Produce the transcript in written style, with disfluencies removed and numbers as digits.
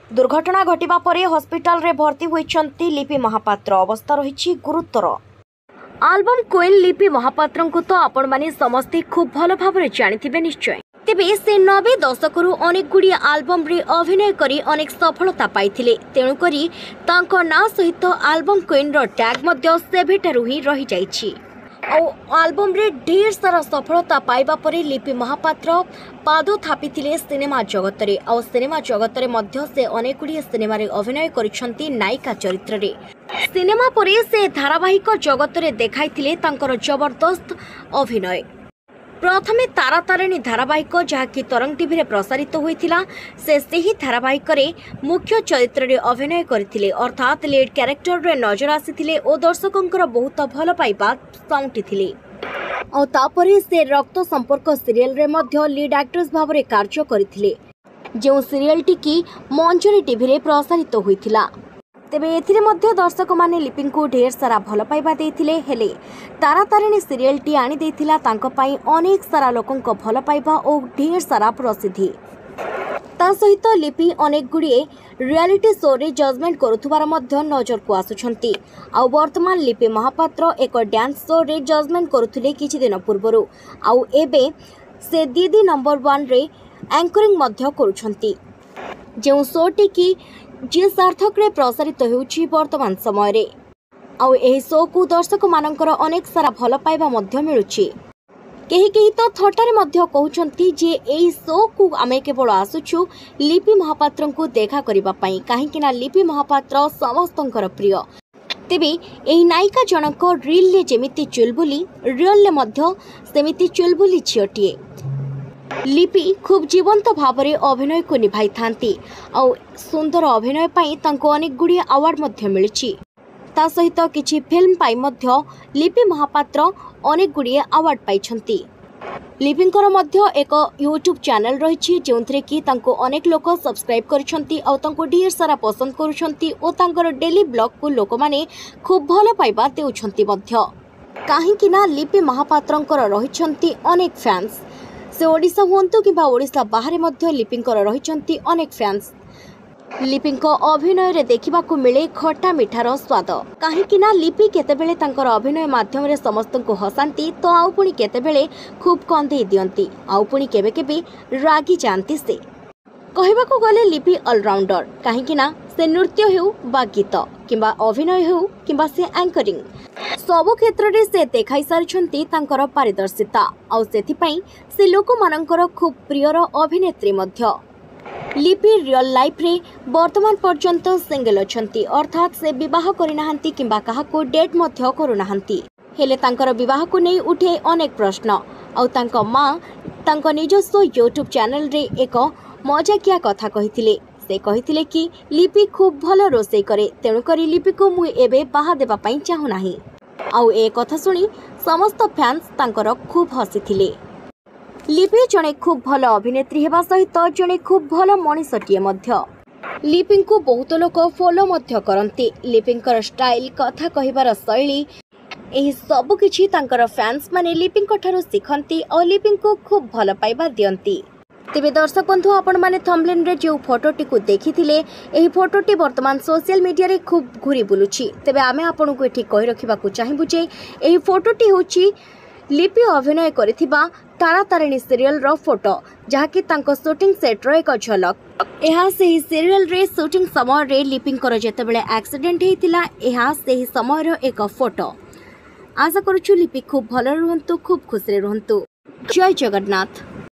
दुर्घटना घटिबा परे हॉस्पिटल रे भर्ती होइछंती लिपि महापात्र। अवस्था रही गुरुतर। आल्बम क्वीन लिपि महापात्र को तो आपण माने समस्ते खूब भल भाव जानिथिबे निश्चय। तेबे से 90 दशकरू अनेक गुड़ी आल्बम रे अभिनय करी अनेक सफलता पाइथिले। तेणु करी तांको ना सहित आल्बम क्वीन रो टैग मध्य सेभेटारू ही रही जाइछि। आल्बम रे ढेर सारा सफलता पाइबा परे लिपि महापात्र पाद थापिथिले सिनेमा जगत रे। सिनेमा जगत रे मध्य से अनेक गुड़ी सिनेमा रे अभिनय करिसंती नायिका चरित्र रे। सिनेमा परे से धारावाहिक जगत रे देखाइथिले तांकर जबरदस्त अभिनय। प्रथमे तारा तारिणी धारावाहिक जहाँकि तरंग टीवी रे प्रसारित होइथिला। से सही धारावाहिक रे मुख्य चरित्र रे अभिनय करथिले, अर्थात लीड कैरेक्टर रे नजर आसीथिले और दर्शकंकर बहुत भल पाइबा साउंटिथिले। और तापरे से रक्त संपर्क सीरियल रे मध्य लीड एक्ट्रेस भाव रे कार्य करथिले, जो सीरियल टी की मंजरी टीवी रे प्रसारित होइथिला। तेबे एथिरे मध्य दर्शक माने लिपिन को ढेर सारा भल पाइबा देथिले। हेले तारा तारिणी सीरियल टी आनी देथिला तांको पई अनेक सारा लोकंको भल पाइबा और ढेर सारा प्रसिद्धि। ता सहित लिपि अनेक गुड़िए रियलिटी शो रे जजमेंट करुथुबार मध्य नजर को आसुछंती। आउ वर्तमान लिपि महापात्र एक डांस शो रे जजमेंट करुथिले किछि दिन पूर्वरु। आउ एबे से दीदी नंबर 1 रे एंकरिंग मध्य करुछंती, जो शो टी की जी सार्थक रे प्रसारित होउछि वर्तमान समय रे। आउ एही शो को दर्शक मानकर अनेक सारा भल पाइबा मध्य मिलुछि। केही केही तो थटारे मध्य कहउछंती जे एही शो को आमे केवल आसुछु लिपि महापात्र को देखा करिबा पई, काहेकि ना लिपि महापात्र समस्तंकर प्रिय। तेबे एही नायिका जनक रील ले जेमिति चुलबुली, रियल ले मध्य सेमिति चुलबुली छियटिए। लिपि खूब जीवंत भाव में अभिनय को निभाई थांती। और सुंदर अभिनय पाई तांको अनेक गुड़िया अवार्ड मध्य मिलिछि। ता सहित किछि फिल्म पाई मध्य लिपि महापात्र अनेक गुड़िया अवार्ड पाइछंती। लिपिंकर मध्य एक यूट्यूब चैनल रही, जोंथरे कि तांको अनेक लोक सब्सक्राइब करिछंती और तांको ढेर सारा पसंद करुछंती और तांकर डेली ब्लॉग को लोक माने खूब भल पाइबा देउछंती मध्य। काहेकि ना लिपि महापात्रंकर रहिछंती अनेक फैंस। से ओडिशा हुंतु किंबा ओडिशा बाहर मध्य लिपिंकर रहिछंती अनेक फैंस। लिपिंको अभिनय रे देखिबा को मिले खट्टा मिठार स्वाद। काहेकि ना लिपि केतेबेले तांकर अभिनय माध्यम रे समस्त को हसांती, तो आउ पुणी केतेबेले खूब कंदेई दियंती, आउ पुणी केबे केबे रागी जानती। से कहबा को गले लिपि ऑलराउंडर, काहेकि ना से नृत्य हेउ बा गीत किंबा अभिनय हेउ किंबा से एंकरिंग सबो क्षेत्र रे से देखाई सारिछंती तांकर पारदर्शिता। आउ सेथिपई से लोक मानकर खूब प्रियर अभिनेत्री मध्य। लिपि रियल लाइफ रे वर्तमान पर्यंत सिंगल अछंती, अर्थात से विवाह करिनाहांती किंबा काहाको डेट मध्य करुनाहांती। हेले तांकर विवाह को नहीं उठे अनेक प्रश्न। आउ तांको मां तांको निजस्व यूट्यूब चैनल रे एक मजाकिया कथा कहिथिले। से कहिथिले कि लिपि खूब भल रोषे करे, तेणु करी लिपि को मु एबे बाहा देबा पई चाहू नाही। आउ ए कथा सुनी समस्त फैंस तांकर खूब हसीथिले। लिपि जणे खूब भल अभिनेत्री हेबा सहित जणे खूब भल मनीषटिए मध्य। लिपि को बहुत लोक फॉलो मध्य करंती। लिपिंकर स्टाइल, कथा कहिबार शैली, एही सब किछि तांकर फैंस माने लिपिंक ठारो सिखंती और लिपिं को खूब भल पाइबा दियंती। तेबे दर्शक बंधु, आपण माने थंबनेल रे जो फोटोटी को देखिथिले, एही फोटोटी वर्तमान सोशल मीडिया रे खूब घुरी बुलुछि। तेबे आमे आपन को एठी कहि रखिबा को चाहिबु जे एही फोटोटी होछि लिपि अभिनय करिथिबा तारा तारिणी सीरियल रो फोटो, जहाँकि तांको शूटिंग सेट रो एक झलक। एहा सेही सीरियल रे शूटिंग समय रे लिपिंकर जेतेबेले एक्सीडेंट हेतिला, एहा सेही समय रो एक फोटो। आशा करूछु लिपि खूब भल रहंतु, खूब खुशी रहंतु। जय जगन्नाथ।